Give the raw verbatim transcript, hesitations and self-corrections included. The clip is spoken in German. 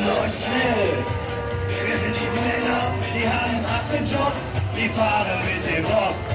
und schnell. Wir sind die Männer, die haben Acht und Job, die fahren mit dem Rock.